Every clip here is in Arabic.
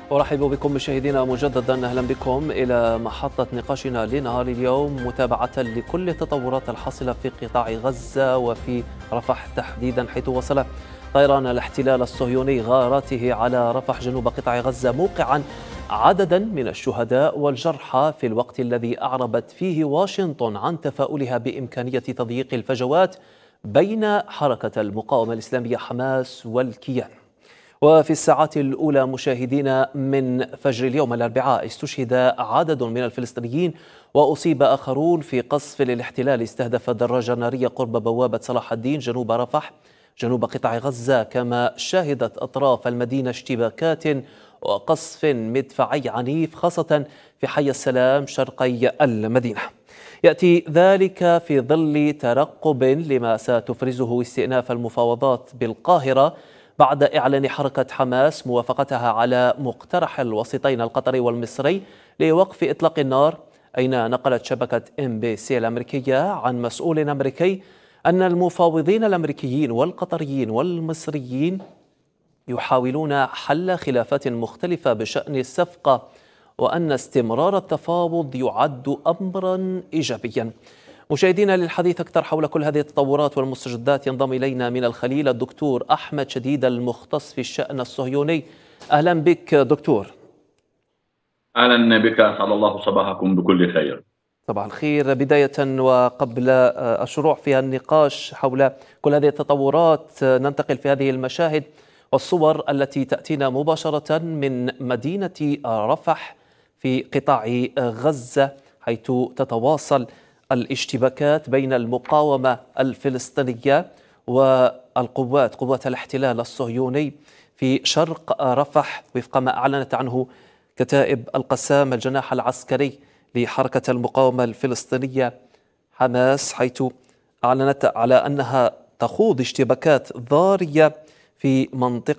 أرحب بكم مشاهدينا مجددا. أهلا بكم إلى محطة نقاشنا لنهار اليوم، متابعة لكل التطورات الحاصلة في قطاع غزة وفي رفح تحديدا، حيث وصل طيران الاحتلال الصهيوني غاراته على رفح جنوب قطاع غزة، موقعا عددا من الشهداء والجرحى في الوقت الذي أعربت فيه واشنطن عن تفاؤلها بإمكانية تضييق الفجوات بين حركة المقاومة الإسلامية حماس والكيان. وفي الساعات الأولى مشاهدينا من فجر اليوم الأربعاء، استشهد عدد من الفلسطينيين وأصيب آخرون في قصف للاحتلال استهدف دراجة نارية قرب بوابة صلاح الدين جنوب رفح جنوب قطاع غزة، كما شهدت أطراف المدينة اشتباكات وقصف مدفعي عنيف خاصة في حي السلام شرقي المدينة. يأتي ذلك في ظل ترقب لما ستفرزه استئناف المفاوضات بالقاهرة بعد إعلان حركة حماس موافقتها على مقترح الوسيطين القطري والمصري لوقف إطلاق النار، أين نقلت شبكة MBC الأمريكية عن مسؤول أمريكي أن المفاوضين الأمريكيين والقطريين والمصريين يحاولون حل خلافات مختلفة بشأن الصفقة، وأن استمرار التفاوض يعد أمرا إيجابيا. مشاهدينا، للحديث أكثر حول كل هذه التطورات والمستجدات ينضم إلينا من الخليل الدكتور أحمد شديد المختص في الشأن الصهيوني. أهلا بك دكتور. أهلا بك، أسعد الله صباحكم بكل خير. صباح الخير. بداية وقبل الشروع في النقاش حول كل هذه التطورات، ننتقل في هذه المشاهد والصور التي تأتينا مباشرة من مدينة رفح في قطاع غزة، حيث تتواصل الاشتباكات بين المقاومة الفلسطينية قوات الاحتلال الصهيوني في شرق رفح، وفق ما أعلنت عنه كتائب القسام الجناح العسكري لحركة المقاومة الفلسطينية حماس، حيث أعلنت على أنها تخوض اشتباكات ضارية في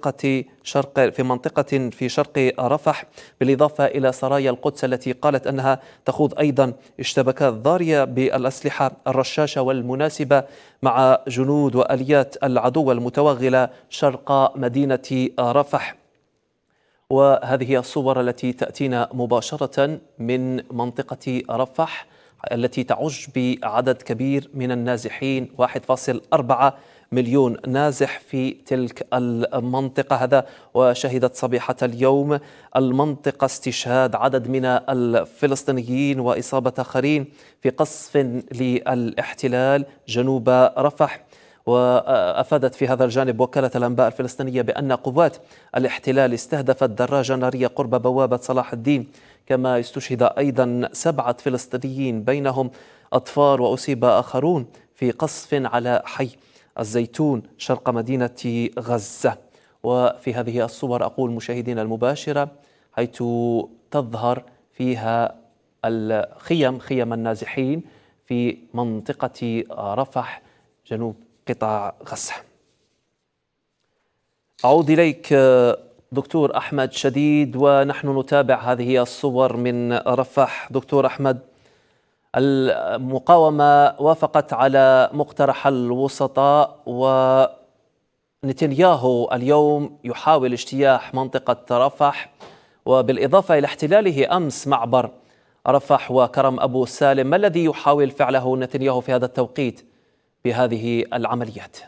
منطقة في شرق رفح، بالإضافة إلى سرايا القدس التي قالت أنها تخوض أيضا اشتباكات ضارية بالأسلحة الرشاشة والمناسبة مع جنود وآليات العدو المتوغلة شرق مدينة رفح. وهذه هي الصور التي تأتينا مباشرة من منطقة رفح التي تعج بعدد كبير من النازحين، 1.4 مليون نازح في تلك المنطقة هذا. وشهدت صبيحة اليوم المنطقة استشهاد عدد من الفلسطينيين وإصابة آخرين في قصف للاحتلال جنوب رفح. وأفادت في هذا الجانب وكالة الأنباء الفلسطينية بأن قوات الاحتلال استهدفت دراجة نارية قرب بوابة صلاح الدين، كما استشهد أيضا 7 فلسطينيين بينهم أطفال، وأصيب آخرون في قصف على حي الزيتون شرق مدينة غزة. وفي هذه الصور أقول مشاهدينا المباشرة، حيث تظهر فيها خيم النازحين في منطقة رفح جنوب قطاع غزة. أعود إليك دكتور أحمد شديد، ونحن نتابع هذه الصور من رفح. دكتور أحمد، المقاومة وافقت على مقترح الوسطاء، ونتنياهو اليوم يحاول اجتياح منطقة رفح، وبالإضافة إلى احتلاله أمس معبر رفح وكرم أبو سالم. ما الذي يحاول فعله نتنياهو في هذا التوقيت بهذه العمليات؟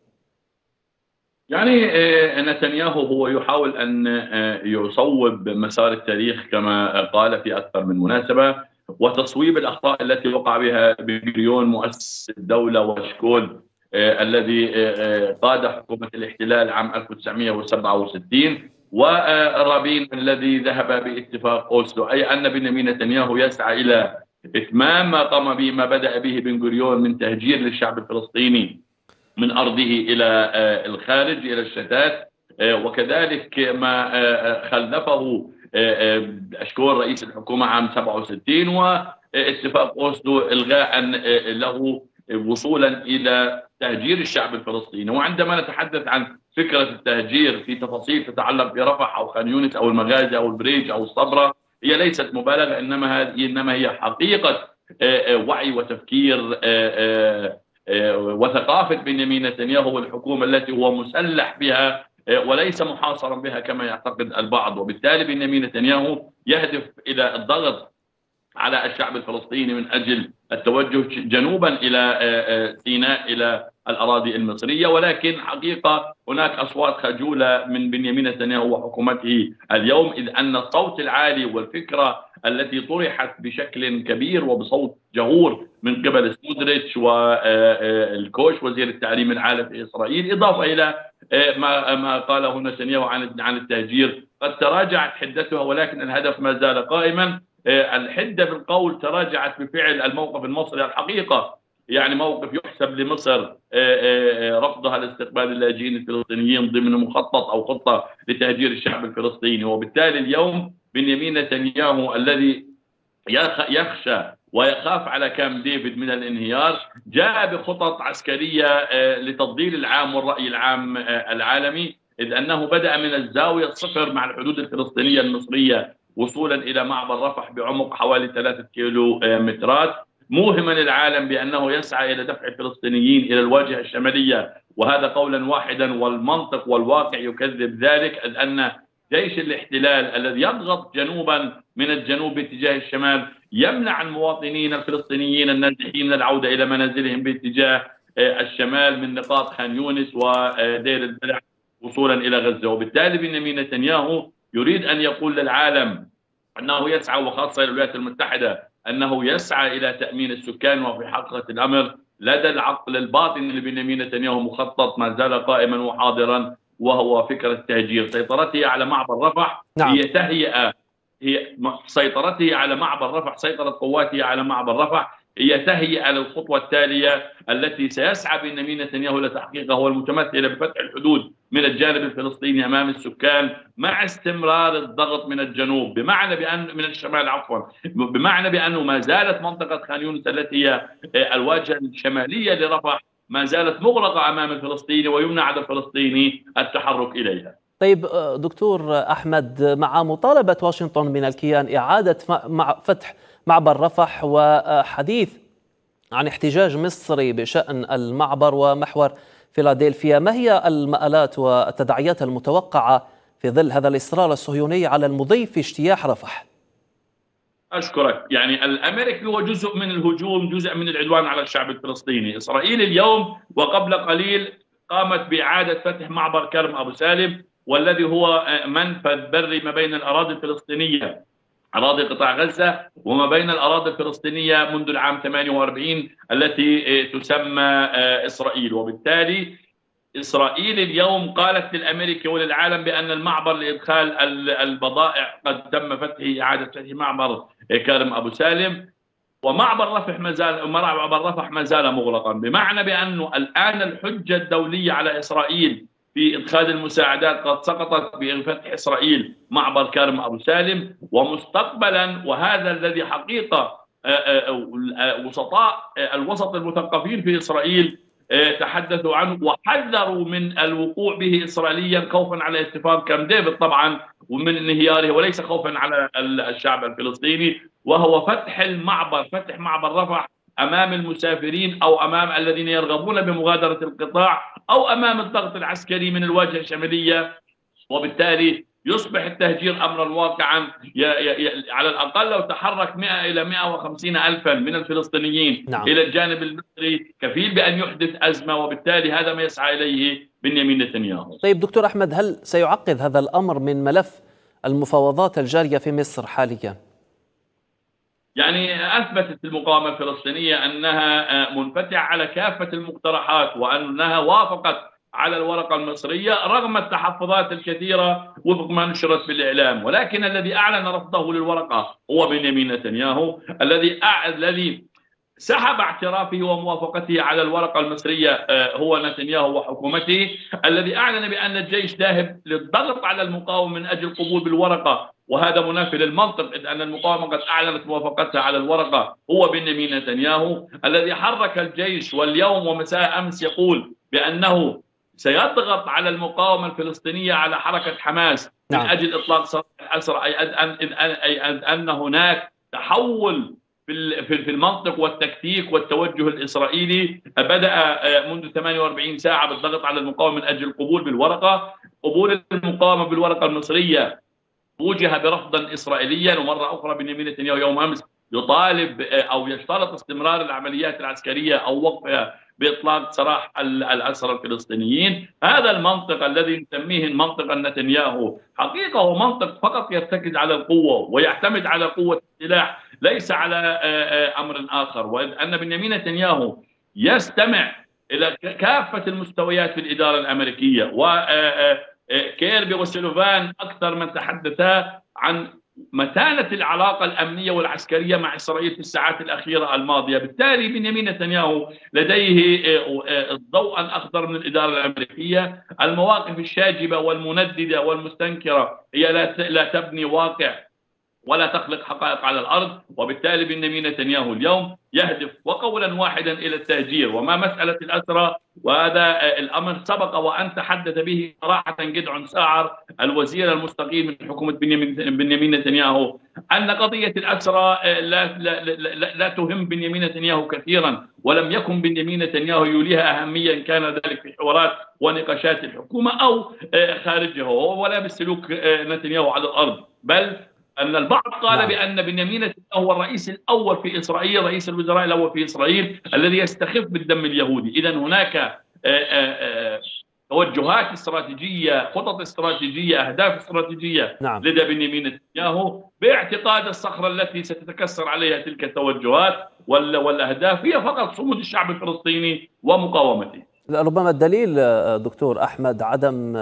يعني نتنياهو هو يحاول أن يصوب مسار التاريخ كما قال في أكثر من مناسبة، وتصويب الأخطاء التي وقع بها بن غوريون مؤسس الدولة وشكول الذي قاد حكومة الاحتلال عام 1967، ورابين الذي ذهب باتفاق أوسلو، أي أن بنيامين نتنياهو يسعى إلى إتمام ما قام به ما بدأ به بن غوريون من تهجير للشعب الفلسطيني من أرضه إلى الخارج إلى الشتات، وكذلك ما خلفه أشكور رئيس الحكومة عام 67 واتفاق أوسلو إلغاء له وصولا إلى تهجير الشعب الفلسطيني. وعندما نتحدث عن فكرة التهجير في تفاصيل تتعلق برفح أو خان يونس أو المغازي أو البريج أو الصبرة، هي ليست مبالغة، إنما هي حقيقة وعي وتفكير وثقافة بنيامين نتنياهو والحكومة التي هو مسلح بها وليس محاصرا بها كما يعتقد البعض. وبالتالي بنيامين نتنياهو يهدف إلى الضغط على الشعب الفلسطيني من أجل التوجه جنوبا إلى سيناء، إلى الأراضي المصرية. ولكن حقيقة هناك أصوات خجولة من بنيامين نتنياهو وحكومته اليوم، إذ أن الصوت العالي والفكرة التي طرحت بشكل كبير وبصوت جهور من قبل سموتريتش والكوش وزير التعليم العالي في إسرائيل، إضافة إلى ما قاله نتنياهو عن التهجير، قد تراجعت حدتها ولكن الهدف ما زال قائما. الحدة بالقول تراجعت بفعل الموقف المصري الحقيقة، يعني موقف يحسب لمصر رفضها لاستقبال اللاجئين الفلسطينيين ضمن مخطط أو خطة لتهجير الشعب الفلسطيني. وبالتالي اليوم بنيامين نتنياهو الذي يخشى ويخاف على كامب ديفيد من الانهيار جاء بخطط عسكرية لتضليل العام والرأي العام العالمي، إذ أنه بدأ من الزاوية الصفر مع الحدود الفلسطينية المصرية وصولا إلى معبر رفح بعمق حوالي 3 كيلو مترات، موهما العالم بأنه يسعى إلى دفع الفلسطينيين إلى الواجهة الشمالية، وهذا قولا واحدا والمنطق والواقع يكذب ذلك، إذ أن جيش الاحتلال الذي يضغط جنوبا من الجنوب باتجاه الشمال يمنع المواطنين الفلسطينيين النازحين من العودة إلى منازلهم باتجاه الشمال من نقاط خان يونس ودير البلح وصولا إلى غزة. وبالتالي بنيامين نتنياهو يريد أن يقول للعالم أنه يسعى، وخاصة الولايات المتحدة، أنه يسعى إلى تأمين السكان، وفي حقيقة الأمر لدى العقل الباطن لبنيامين نتنياهو مخطط ما زال قائما وحاضرا، وهو فكرة التهجير. سيطرته على معبر رفح هي تهيئة، سيطرته على معبر رفح، سيطرة قواته على معبر رفح هي تهيئة للخطوة التالية التي سيسعى بنيامين نتنياهو لتحقيقها، هو المتمثلة بفتح الحدود من الجانب الفلسطيني أمام السكان مع استمرار الضغط من الجنوب، بمعنى بأن من الشمال عفوا، بمعنى بأنه ما زالت منطقة خان يونس التي هي الواجهة الشمالية لرفح ما زالت مغلقة أمام الفلسطيني ويمنع على الفلسطيني التحرك إليها. طيب دكتور أحمد، مع مطالبة واشنطن من الكيان إعادة فتح معبر رفح وحديث عن احتجاج مصري بشأن المعبر ومحور فيلادلفيا، ما هي المآلات والتداعيات المتوقعة في ظل هذا الإصرار الصهيوني على المضي في اجتياح رفح؟ أشكرك. يعني الأمريكي هو جزء من الهجوم، جزء من العدوان على الشعب الفلسطيني. إسرائيل اليوم وقبل قليل قامت بإعادة فتح معبر كرم أبو سالم، والذي هو منفذ بري ما بين الأراضي الفلسطينية، أراضي قطاع غزة، وما بين الأراضي الفلسطينية منذ العام 48 التي تسمى إسرائيل. وبالتالي إسرائيل اليوم قالت للأمريكي وللعالم بأن المعبر لإدخال البضائع قد تم فتحه، إعادة فتح معبر كرم أبو سالم، ومعبر رفح ما زال مغلقا، بمعنى بأنه الآن الحجة الدولية على إسرائيل في إدخال المساعدات قد سقطت بفتح إسرائيل معبر كرم أبو سالم. ومستقبلا، وهذا الذي حقيقة وسطاء الوسط المثقفين في إسرائيل تحدثوا عنه وحذروا من الوقوع به إسرائيليا خوفا على اتفاق كامب ديفيد طبعا ومن انهياره، وليس خوفا على الشعب الفلسطيني، وهو فتح معبر رفح أمام المسافرين أو أمام الذين يرغبون بمغادرة القطاع أو أمام الضغط العسكري من الواجهة الشمالية. وبالتالي يصبح التهجير أمرا واقعا. على الأقل لو تحرك 100 إلى 150 ألفا من الفلسطينيين إلى الجانب المصري كفيل بأن يحدث أزمة، وبالتالي هذا ما يسعى إليه بنيامين نتنياهو. طيب دكتور أحمد، هل سيعقد هذا الأمر من ملف المفاوضات الجارية في مصر حاليا؟ يعني أثبتت المقاومة الفلسطينية أنها منفتحة على كافة المقترحات، وأنها وافقت على الورقة المصرية رغم التحفظات الكثيرة وفق ما نشرت بالإعلام. ولكن الذي أعلن رفضه للورقة هو بنيامين نتنياهو، الذي سحب اعترافه وموافقته على الورقة المصرية هو نتنياهو وحكومته، الذي أعلن بأن الجيش ذاهب للضغط على المقاومة من أجل القبول بالورقة، وهذا منافي للمنطق، إذ أن المقاومة قد أعلنت موافقتها على الورقة هو بنيامين نتنياهو، الذي حرك الجيش واليوم ومساء أمس يقول بأنه سيضغط على المقاومة الفلسطينية على حركة حماس من أجل إطلاق سراح الأسرى، أي أن هناك تحول في المنطق والتكتيك والتوجه الإسرائيلي بدأ منذ 48 ساعة بالضغط على المقاومة من أجل القبول بالورقة. قبول المقاومة بالورقة المصرية وجه برفضا إسرائيليا، ومرة أخرى بنيامين نتنياهو يوم أمس يطالب أو يشترط استمرار العمليات العسكرية أو وقفها بإطلاق سراح الأسرى الفلسطينيين. هذا المنطق الذي نسميه المنطق النتنياهو حقيقة هو منطق فقط يرتكز على القوة ويعتمد على قوة السلاح، ليس على أمر آخر. وأن بنيامين نتنياهو يستمع إلى كافة المستويات في الإدارة الأمريكية، وكيربي وسيلوفان أكثر من تحدثا عن متانة العلاقة الأمنية والعسكرية مع إسرائيل في الساعات الأخيرة الماضية. بالتالي بنيامين نتنياهو لديه الضوء الأخضر من الإدارة الأمريكية. المواقف الشاجبة والمنددة والمستنكرة هي لا تبني واقع ولا تخلق حقائق على الأرض، وبالتالي بنيامين نتنياهو اليوم يهدف وقولا واحدا إلى التهجير. وما مسألة الأسرى، وهذا الأمر سبق وأن تحدث به صراحة جدعون ساعر الوزير المستقيل من حكومة بنيامين نتنياهو، أن قضية الأسرى لا تهم بنيامين نتنياهو كثيرا، ولم يكن بنيامين نتنياهو يوليها أهمية إن كان ذلك في حوارات ونقاشات الحكومة أو خارجها، ولا بالسلوك نتنياهو على الأرض. بل أن البعض قال بأن بنيامين نتنياهو هو الرئيس الأول في إسرائيل، رئيس الوزراء الأول في إسرائيل الذي يستخف بالدم اليهودي. إذن هناك توجهات استراتيجية، خطط استراتيجية، أهداف استراتيجية لدى بنيامين نتنياهو، باعتقاد الصخرة التي ستتكسر عليها تلك التوجهات والأهداف هي فقط صمود الشعب الفلسطيني ومقاومته. ربما الدليل دكتور أحمد عدم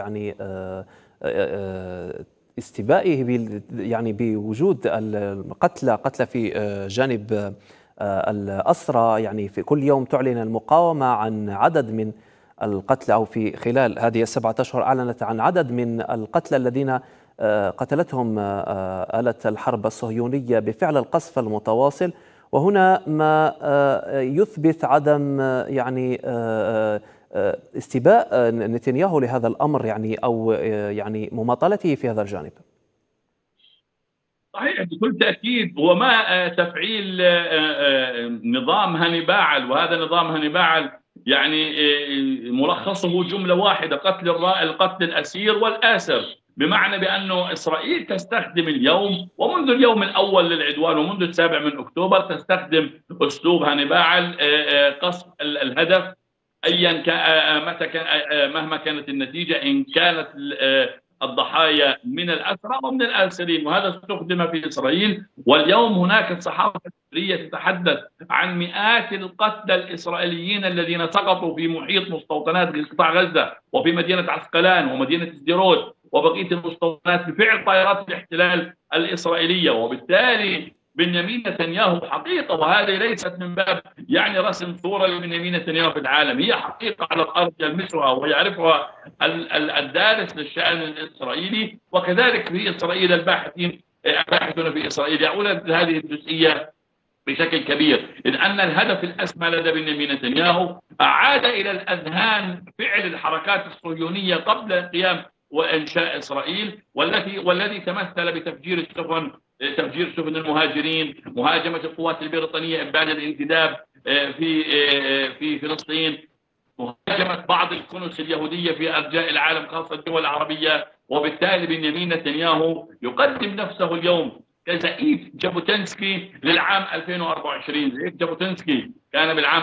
استبائه يعني بوجود القتلى في جانب الأسرى. يعني في كل يوم تعلن المقاومة عن عدد من القتلى، أو في خلال هذه ال7 أشهر أعلنت عن عدد من القتلى الذين قتلتهم آلة الحرب الصهيونية بفعل القصف المتواصل. وهنا ما يثبت عدم يعني استباء نتنياهو لهذا الأمر، يعني أو يعني مماطلته في هذا الجانب. صحيح بكل تأكيد. وما تفعيل نظام هانيبال، وهذا نظام هانيبال يعني ملخصه جملة واحدة: قتل الأسير والآسر، بمعنى بأنه إسرائيل تستخدم اليوم ومنذ اليوم الأول للعدوان ومنذ ال7 من أكتوبر تستخدم أسلوب هانيبال، قصف الهدف أيا كان مهما كانت النتيجة، إن كانت الضحايا من الأسرى ومن الآسرين، وهذا استخدم في إسرائيل. واليوم هناك الصحافة الإسرائيلية تتحدث عن مئات القتلى الإسرائيليين الذين سقطوا في محيط مستوطنات قطاع غزة وفي مدينة عسقلان ومدينة سديرود وبقية المستوطنات بفعل طائرات الاحتلال الإسرائيلية. وبالتالي بنيامين نتنياهو حقيقة، وهذه ليست من باب يعني رسم صورة لبنيامين نتنياهو في العالم، هي حقيقة على الأرض يلمسها ويعرفها الدارس للشأن الإسرائيلي، وكذلك في إسرائيل الباحثون في إسرائيل يعون هذه الجزئية بشكل كبير، إذ أن الهدف الأسمى لدى بنيامين نتنياهو أعاد إلى الأذهان فعل الحركات الصهيونية قبل القيام وإنشاء إسرائيل، والذي تمثل بتفجير سفن المهاجرين، مهاجمة القوات البريطانية إبان الانتداب في فلسطين، مهاجمة بعض الكنوس اليهودية في أرجاء العالم خاصة الدول العربية. وبالتالي بنيامين نتنياهو يقدم نفسه اليوم كزعيم جابوتنسكي للعام 2024. زعيم جابوتنسكي كان بالعام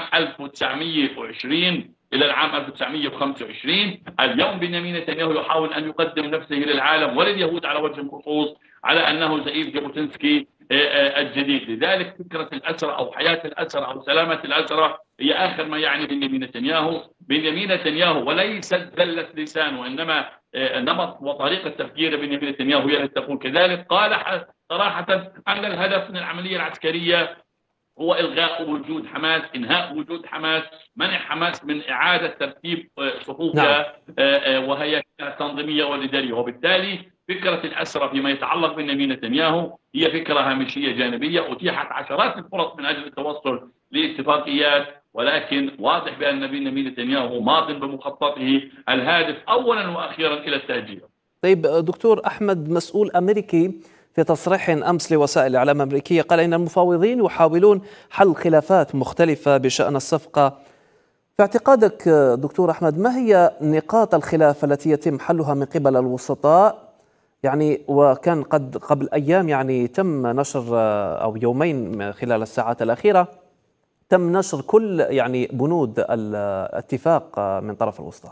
1920 إلى العام 1925. اليوم بنيامين نتنياهو يحاول أن يقدم نفسه للعالم ولليهود على وجه الخصوص على أنه زعيم جابوتنسكي الجديد. لذلك فكرة الأسرى أو حياة الأسرى أو سلامة الأسرى هي آخر ما يعني بنيامين نتنياهو. بنيامين نتنياهو وليست ذلة لسان، وإنما نمط وطريقة تفكير بنيامين نتنياهو هي التي تقول كذلك. قال صراحة أن الهدف من العملية العسكرية هو إلغاء وجود حماس، إنهاء وجود حماس، منع حماس من إعادة ترتيب صفوفها وهيئتها التنظيمية والإدارية. وبالتالي فكرة الأسرى فيما يتعلق بنيامين نتنياهو هي فكرة هامشية جانبية، أتيحت عشرات الفرص من أجل التوصل لاتفاقيات، ولكن واضح بأن بنيامين نتنياهو ماض بمخططه الهادف أولا وأخيرا إلى التهجير. طيب دكتور أحمد، مسؤول أمريكي في تصريح أمس لوسائل الإعلام الأمريكية قال إن المفاوضين يحاولون حل خلافات مختلفة بشأن الصفقة في اعتقادك دكتور أحمد، ما هي نقاط الخلاف التي يتم حلها من قبل الوسطاء؟ يعني وكان قبل أيام يعني تم نشر، أو يومين خلال الساعات الأخيرة تم نشر كل يعني بنود الاتفاق من طرف الوسطاء.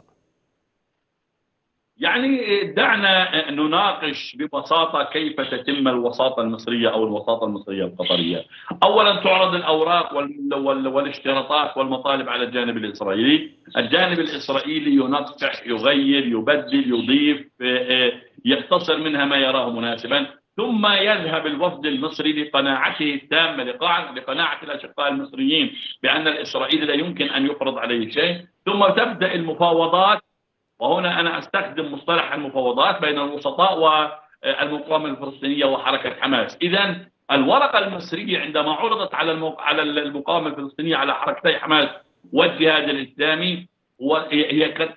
يعني دعنا نناقش ببساطة كيف تتم الوساطة المصرية أو الوساطة المصرية القطرية. أولا تعرض الأوراق والاشتراطات والمطالب على الجانب الإسرائيلي. الجانب الإسرائيلي ينقح، يغير، يبدل، يضيف، يختصر منها ما يراه مناسبا، ثم يذهب الوفد المصري لقناعته التامة، لقناعة الأشقاء المصريين بأن الإسرائيلي لا يمكن أن يفرض عليه شيء، ثم تبدأ المفاوضات. وهنا أنا أستخدم مصطلح المفاوضات بين الوسطاء والمقاومة الفلسطينية وحركة حماس. إذا الورقة المصرية عندما عرضت على المقاومة الفلسطينية، على حركتي حماس والجهاد الإسلامي، هي قد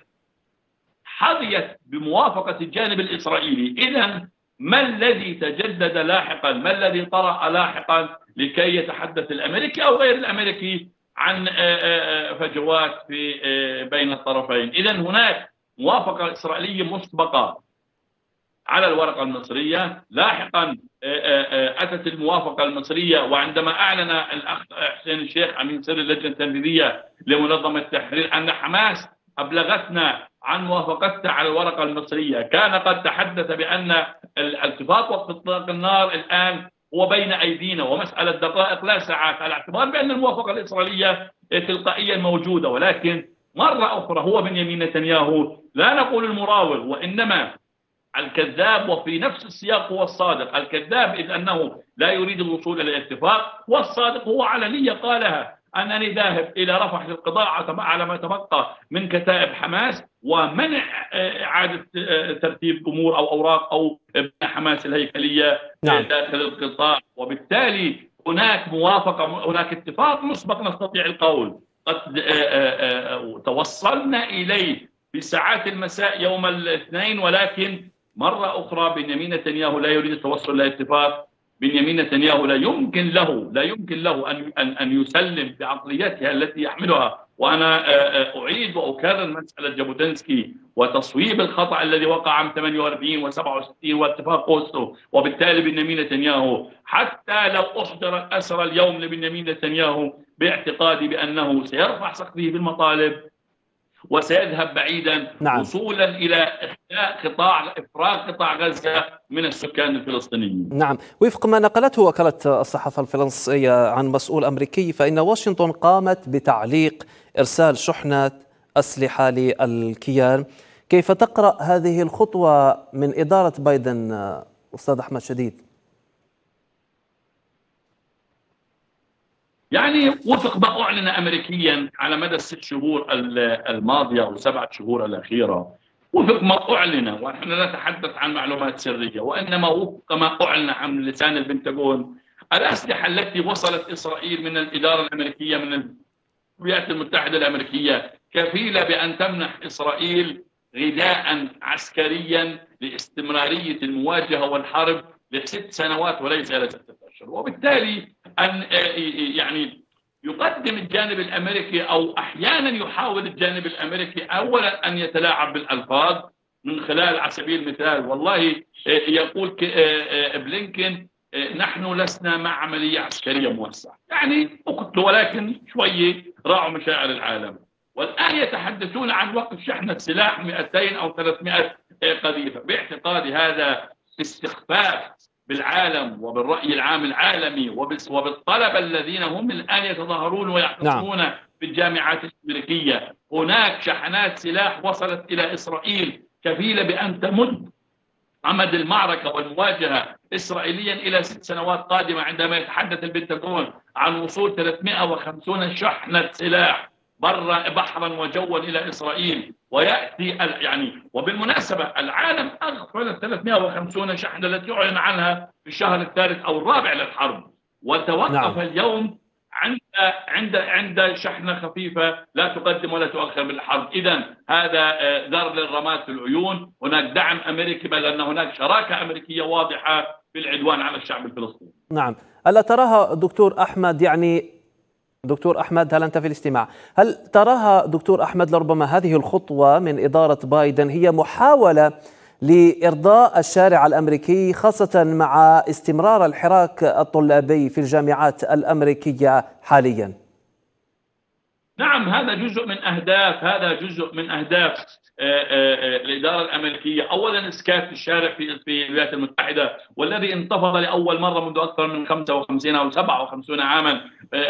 حظيت بموافقة الجانب الإسرائيلي. إذا ما الذي تجدد لاحقا؟ ما الذي طرأ لاحقا لكي يتحدث الأمريكي أو غير الأمريكي عن فجوات بين الطرفين؟ إذا هناك موافقة إسرائيلية مسبقة على الورقة المصرية. لاحقا أتت الموافقة المصرية، وعندما أعلن الأخ حسين الشيخ أمين سر اللجنة التنفيذية لمنظمة التحرير أن حماس أبلغتنا عن موافقتها على الورقة المصرية، كان قد تحدث بأن الاتفاق وقف إطلاق النار الآن هو بين أيدينا ومسألة دقائق لا ساعات، على اعتبار بأن الموافقة الإسرائيلية تلقائيا موجودة. ولكن مرة أخرى هو بنيامين نتنياهو، لا نقول المراوغ وإنما الكذاب، وفي نفس السياق هو الصادق. الكذاب إذ أنه لا يريد الوصول إلى الاتفاق، والصادق هو علنية قالها: أنني ذاهب إلى رفح للقضاء على ما تبقى من كتائب حماس ومنع إعادة ترتيب أمور أو أوراق أو حماس الهيكلية داخل القطاع. وبالتالي هناك موافقة، هناك اتفاق مسبق نستطيع القول قد توصلنا إليه في ساعات المساء يوم الاثنين، ولكن مرة أخرى بنيامين نتنياهو لا يريد التوصل إلى اتفاق. بنيامين نتنياهو لا يمكن له أن يسلم بعقليتها التي يحملها. وأنا أعيد وأكرر مسألة جابوتنسكي وتصويب الخطأ الذي وقع عام 48 و67 واتفاق أوسلو. وبالتالي بنيامين نتنياهو حتى لو أحضر الأسرى اليوم لبنيامين نتنياهو، باعتقادي بأنه سيرفع سقفه بالمطالب وسيذهب بعيدا، وصولا إلى إفراغ قطاع غزة من السكان الفلسطينيين. نعم، وفق ما نقلته وكالة الصحافة الفرنسية عن مسؤول أمريكي، فإن واشنطن قامت بتعليق إرسال شحنة أسلحة للكيان. كيف تقرأ هذه الخطوة من إدارة بايدن أستاذ أحمد شديد؟ يعني وفق ما أعلن أمريكيا على مدى ال6 شهور الماضية أو 7 شهور الأخيرة، وفق ما أعلن، ونحن لا نتحدث عن معلومات سرية، وإنما وفق ما أعلن عن لسان البنتاغون، الأسلحة التي وصلت إسرائيل من الإدارة الأمريكية، من الولايات المتحدة الأمريكية، كفيلة بأن تمنح إسرائيل غذاء عسكريا لاستمرارية المواجهة والحرب ل6 سنوات وليس إلى 6 أشهر. وبالتالي أن يعني يقدم الجانب الأمريكي، أو أحيانا يحاول الجانب الأمريكي أولا أن يتلاعب بالألفاظ من خلال، على سبيل المثال، والله يقول بلينكن: نحن لسنا مع عملية عسكرية موسعة، يعني أقتلوا ولكن شوية راعوا مشاعر العالم. والآن يتحدثون عن وقف شحنة سلاح 200 أو 300 قذيفة. باعتقادي هذا استخفاف بالعالم وبالرأي العام العالمي وبالطلبة الذين هم الآن يتظاهرون ويعتصمون في الجامعات الأمريكية. هناك شحنات سلاح وصلت إلى إسرائيل كفيلة بأن تمد عمد المعركة والمواجهة إسرائيليا إلى 6 سنوات قادمة، عندما يتحدث البنتاغون عن وصول 350 شحنة سلاح بحرا وجوا إلى إسرائيل. ويأتي يعني، وبالمناسبة العالم أغفل 350 شحنة التي أعلن عنها في الشهر الثالث أو الرابع للحرب، وتوقف اليوم عند شحنة خفيفة لا تقدم ولا تؤخر بالحرب. إذن هذا ذر للرماد في العيون. هناك دعم أمريكي، بل أن هناك شراكة أمريكية واضحة في العدوان على الشعب الفلسطيني. نعم، ألا تراها دكتور أحمد يعني دكتور أحمد، هل أنت في الاستماع؟ هل تراها دكتور أحمد لربما هذه الخطوة من إدارة بايدن هي محاولة لإرضاء الشارع الأمريكي، خاصة مع استمرار الحراك الطلابي في الجامعات الأمريكية حاليا؟ نعم، هذا جزء من أهداف الإدارة الأمريكية. أولا إسكات الشارع في الولايات المتحدة، والذي انتفض لأول مرة منذ أكثر من 55 أو 57 عاما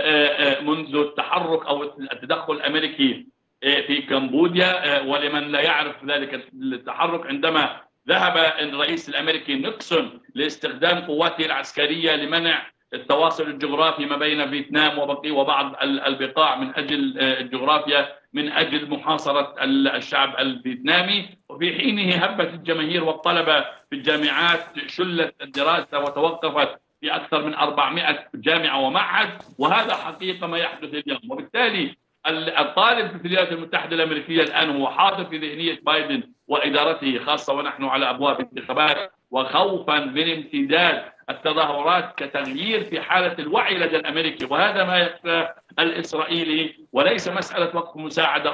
منذ التحرك أو التدخل الأمريكي في كمبوديا. ولمن لا يعرف ذلك التحرك، عندما ذهب الرئيس الأمريكي نيكسون لاستخدام قواته العسكرية لمنع التواصل الجغرافي ما بين فيتنام وبعض البقاع من أجل الجغرافيا، من أجل محاصرة الشعب الفيتنامي. وفي حينه هبت الجماهير والطلبة في الجامعات، شلت الدراسة وتوقفت في أكثر من 400 جامعة ومعهد، وهذا حقيقة ما يحدث اليوم. وبالتالي الطالب في الولايات المتحدة الأمريكية الآن هو حاضر في ذهنية بايدن وإدارته، خاصة ونحن على أبواب انتخابات، وخوفا من امتداد التظاهرات كتغيير في حالة الوعي لدى الأمريكي. وهذا ما يخشى الإسرائيلي، وليس مسألة وقف مساعدة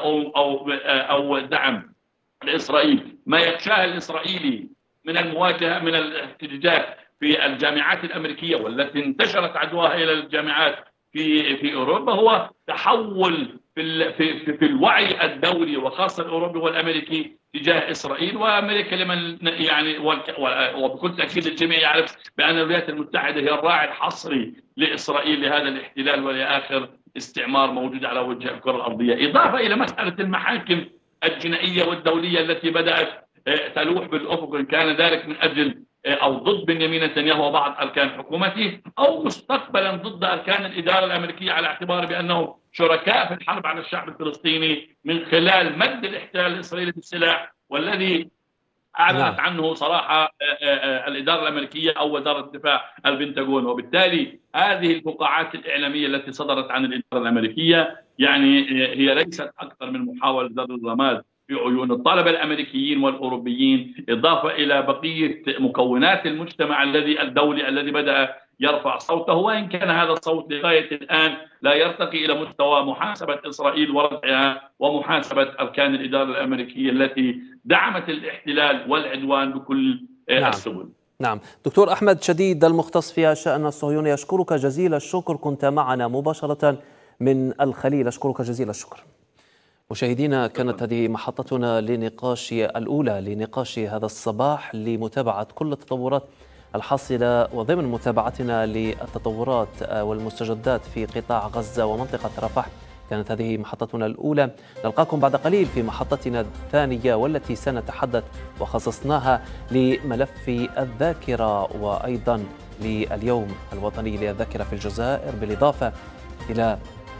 أو دعم لإسرائيل. ما يخشاه الإسرائيلي من المواجهة، من الاحتجاجات في الجامعات الأمريكية والتي انتشرت عدواها إلى الجامعات في أوروبا، هو تحول في الوعي الدولي وخاصة الأوروبي والأمريكي تجاه إسرائيل. وأمريكا لمن يعني وبكل تأكيد الجميع يعرف بأن الولايات المتحدة هي الراعي الحصري لإسرائيل لهذا الاحتلال ولآخر استعمار موجود على وجه الكرة الأرضية. إضافة إلى مسألة المحاكم الجنائية والدولية التي بدأت تلوح بالأفق، إن كان ذلك من أجل أو ضد بنيامين نتنياهو وبعض أركان حكومته، أو مستقبلا ضد أركان الإدارة الأمريكية، على اعتبار بأنهم شركاء في الحرب على الشعب الفلسطيني من خلال مد الاحتلال الإسرائيلي بالسلاح، والذي أعلنت عنه صراحة الإدارة الأمريكية أو وزارة الدفاع البنتاغون. وبالتالي هذه الفقاعات الإعلامية التي صدرت عن الإدارة الأمريكية يعني هي ليست أكثر من محاولة ذر الرماد في عيون الطلبة الأمريكيين والأوروبيين، إضافة إلى بقية مكونات المجتمع الدولي الذي بدأ يرفع صوته، وإن كان هذا الصوت لغاية الآن لا يرتقي إلى مستوى محاسبة إسرائيل وردعها ومحاسبة أركان الإدارة الأمريكية التي دعمت الاحتلال والعدوان بكل السبل. نعم دكتور أحمد شديد المختص في الشأن الصهيوني، أشكرك جزيل الشكر، كنت معنا مباشرة من الخليل، أشكرك جزيل الشكر. مشاهدينا، كانت هذه محطتنا الأولى لنقاش هذا الصباح لمتابعة كل التطورات الحاصلة وضمن متابعتنا للتطورات والمستجدات في قطاع غزة ومنطقة رفح. كانت هذه محطتنا الأولى، نلقاكم بعد قليل في محطتنا الثانية والتي سنتحدث وخصصناها لملف الذاكرة وأيضا لليوم الوطني للذاكرة في الجزائر، بالإضافة إلى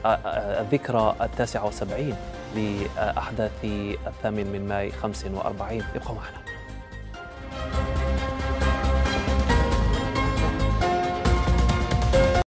الذكرى 79 لأحداث 8 من ماي 45. ابقوا معنا.